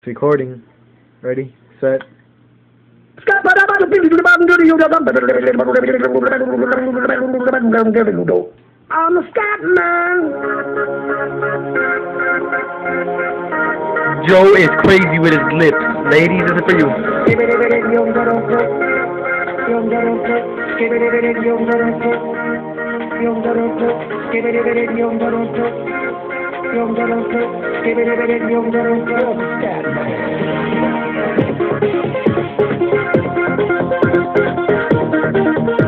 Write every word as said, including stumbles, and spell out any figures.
recording. Ready, set. I'm a Scatman. Joe is crazy with his lips. Ladies, this is for you. Scatman.